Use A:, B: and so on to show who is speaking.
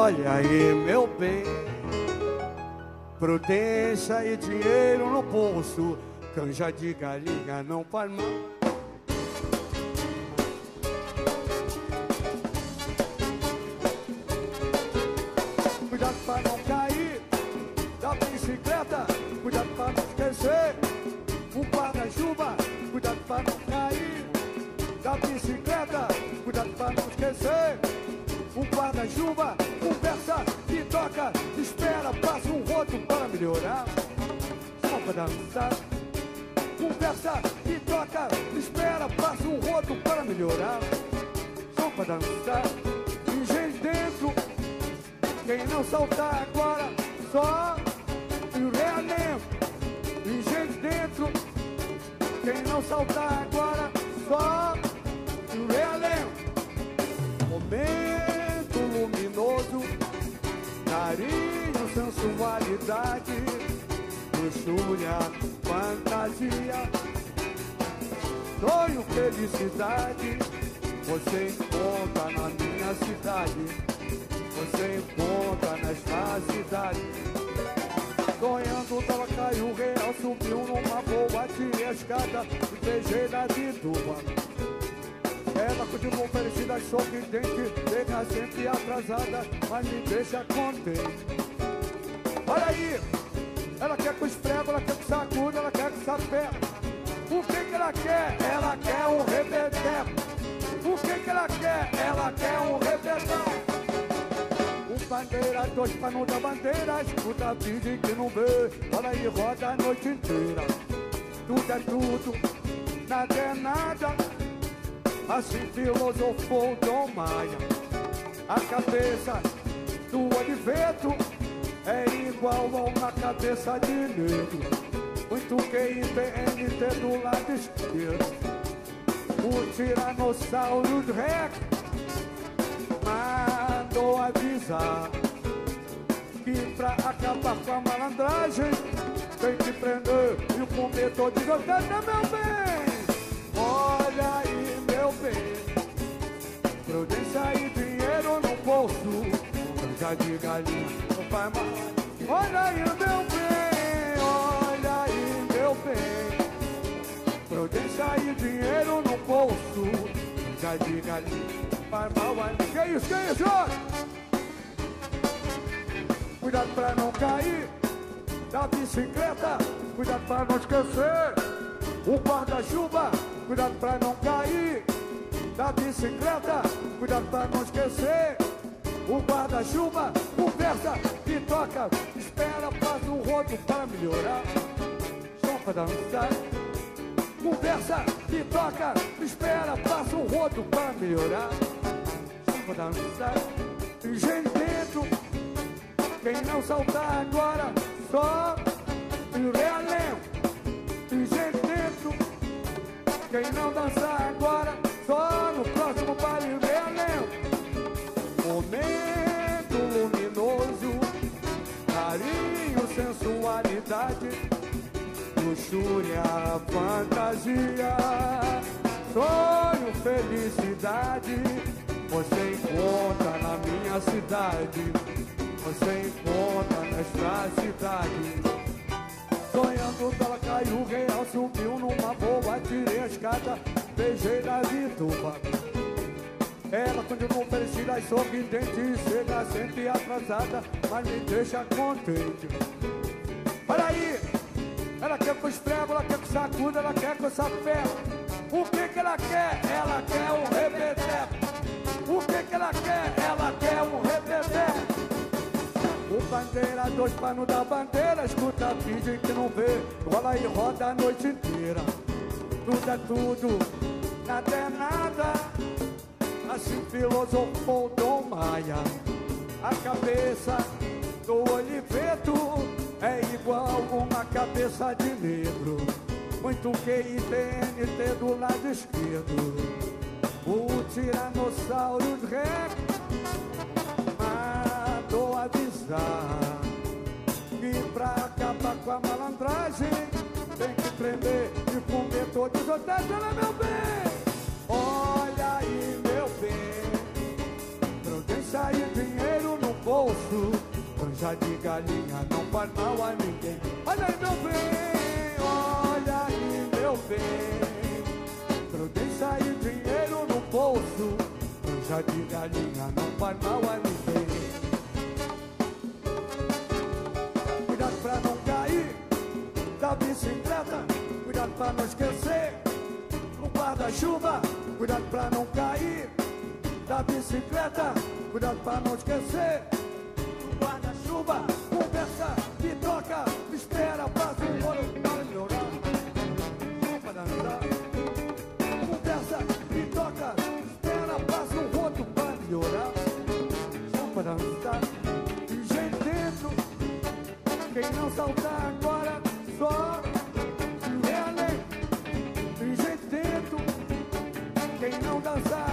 A: Olha aí, meu bem, prudência e dinheiro no bolso, canja de galinha não faz mal. Cuidado pra não cair da bicicleta, cuidado pra não esquecer o guarda-chuva. Cuidado pra não cair da bicicleta, cuidado pra não esquecer o guarda-chuva. Conversa e toca, espera, passa um rodo para melhorar. Só pra dançar. Conversa e toca, espera, passa um rodo para melhorar. Só pra dançar. E gente dentro, quem não saltar agora, só o realento. E gente dentro, quem não saltar agora, só o realento. Momento luminoso, carinho, sensualidade, luxúria, fantasia, sonho, felicidade. Você encontra na minha cidade, você encontra nesta cidade. Sonhando ela caiu, real subiu numa boa, tirei a escada e beijei na Vituba. Ela continua oferecida, sorridente, chega sempre atrasada, mas me deixa contente. Olha aí, ela quer com esfrego, ela quer com sacudo, ela quer com sapeco. O que ela quer? Ela quer um repeteco. O que ela quer? Ela quer um repetão. Bandeira, dois panos da bandeira, escuta, finge que não vê. Olha aí, roda a noite inteira. Tudo é tudo, nada é nada. Assim filosofou Dom Maia. A cabeça do Oliveto é igual a uma cabeça de negro. Muito QIPNT do lado esquerdo. O Tiranossauro Rex mandou avisar que pra acabar com a malandragem tem que prender e comer todos os hotéis, meu bem. Olha aí, meu bem, prudência e dinheiro no bolso, canja de galinha não faz mal. Olha aí, meu bem, olha aí, meu bem, prudência e dinheiro no bolso, canja de galinha. Que isso, Cuidado pra não cair da bicicleta, cuidado pra não esquecer o guarda-chuva. Cuidado pra não cair da bicicleta, cuidado pra não esquecer o guarda-chuva. Conversa e toca, espera, passa um rodo para melhorar. Só pra dançar. Conversa e toca, espera, passa um rodo para melhorar. Só pra dançar. Gente dentro, quem não saltar agora, só o realento. Gente dentro, quem não dançar agora, só no próximo baile realento. Momento luminoso, carinho, sensualidade, luxúria, fantasia, sonho, felicidade. Você encontra na minha cidade, você encontra nesta cidade. Sonhando ela caiu, real subiu numa boa, tirei a escada, beijei na Vituba. Ela continua oferecida, sorridente, chega sempre atrasada, mas me deixa contente. Olha aí, ela quer com esfrego, ela quer com sacudo, ela quer com sapeco. O que ela quer? Ela quer um repeteco. O que ela quer? Ela quer um repeteco. O bandeira, dois panos da bandeira, escuta, finge que não vê. Rola e roda a noite inteira. Tudo é tudo, nada é nada. Assim filosofou Dom Maia. A cabeça do Oliveto é igual uma cabeça de negro. Muito QIPNT do lado esquerdo. O Tiranossauro Rex mandou avisar que pra acabar com a malandragem tem que prender e comer todos os hotéis. Olha, meu bem, olha aí, meu bem, prudência e dinheiro no bolso. bolso. Canja de galinha não faz mal a ninguém. Olha aí, meu bem, olha aí, meu bem. Prudência e dinheiro no bolso. Canja de galinha não faz mal a ninguém. Cuidado pra não cair da bicicleta. Cuidado pra não esquecer o guarda-chuva. Cuidado pra não cair da bicicleta. Cuidado pra não esquecer o guarda-chuva. Conversa e troca, espera, passa um bolo pra melhorar. Pra dançar. Conversa e troca, espera, passa um rodo pra melhorar. Pra dançar. E gente dentro, quem não saltar agora só se vê além. E gente dentro, quem não dançar